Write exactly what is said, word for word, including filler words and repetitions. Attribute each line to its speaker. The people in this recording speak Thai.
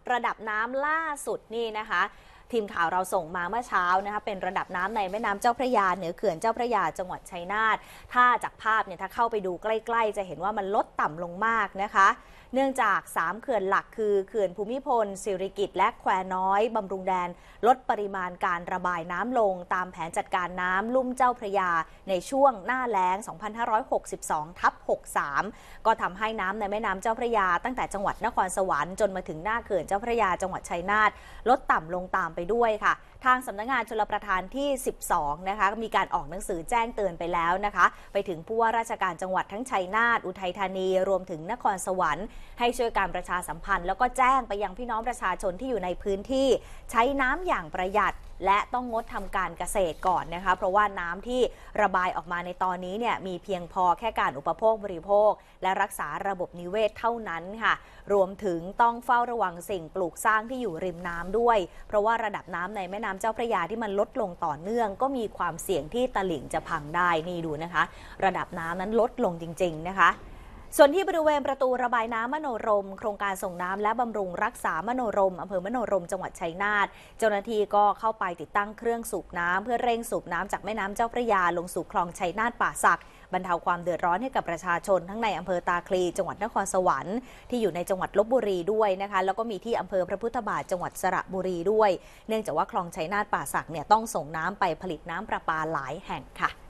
Speaker 1: ระดับน้ำล่าสุดนี่นะคะทีมข่าวเราส่งมาเมื่อเช้านะคะเป็นระดับน้ำในแม่น้ำเจ้าพระยาเหนือเขื่อนเจ้าพระยาจังหวัดชัยนาทถ้าจากภาพเนี่ยถ้าเข้าไปดูใกล้ๆจะเห็นว่ามันลดต่ำลงมากนะคะเนื่องจากสามเขื่อนหลักคือเขื่อนภูมิพลสิริกิติ์และแควน้อยบำรุงแดนลดปริมาณการระบายน้ำลงตามแผนจัดการน้ำลุ่มเจ้าพระยาในช่วงหน้าแล้ง สองพันห้าร้อยหกสิบสอง ทับ หกสิบสาม ก็ทำให้น้ำในแม่น้ำเจ้าพระยาตั้งแต่จังหวัดนครสวรรค์จนมาถึงหน้าเขื่อนเจ้าพระยาจังหวัดชัยนาทลดต่ำลงตามไปด้วยค่ะทางสำนักงานชลประทานที่สิบสองนะคะมีการออกหนังสือแจ้งเตือนไปแล้วนะคะไปถึงผู้ว่าราชการจังหวัดทั้งชัยนาทอุทัยธานีรวมถึงนครสวรรค์ให้ช่วยการประชาสัมพันธ์แล้วก็แจ้งไปยังพี่น้องประชาชนที่อยู่ในพื้นที่ใช้น้ำอย่างประหยัดและต้องงดทำการเกษตรก่อนนะคะเพราะว่าน้ำที่ระบายออกมาในตอนนี้เนี่ยมีเพียงพอแค่การอุปโภคบริโภคและรักษาระบบนิเวศเท่านั้นค่ะรวมถึงต้องเฝ้าระวังสิ่งปลูกสร้างที่อยู่ริมน้ำด้วยเพราะว่าระดับน้ำในแม่น้ำเจ้าพระยาที่มันลดลงต่อเนื่องก็มีความเสี่ยงที่ตลิ่งจะพังได้นี่ดูนะคะระดับน้ำนั้นลดลงจริงๆนะคะส่วนที่บริเวณประตูระบายน้ำมโนรมโครงการส่งน้ำและบำรุงรักษามโนรมอำเภอมโนรมจังหวัดชัยนาทเจ้าหน้าที่ก็เข้าไปติดตั้งเครื่องสูบน้ำเพื่อเร่งสูบน้ำจากแม่น้ำเจ้าพระยาลงสู่คลองชัยนาทป่าสักบรรเทาความเดือดร้อนให้กับประชาชนทั้งในอำเภอตาคลีจังหวัดนครสวรรค์ที่อยู่ในจังหวัดลพบุรีด้วยนะคะแล้วก็มีที่อำเภอพระพุทธบาทจังหวัดสระบุรีด้วยเนื่องจากว่าคลองชัยนาทป่าสักเนี่ยต้องส่งน้ำไปผลิตน้ำประปาหลายแห่งค่ะ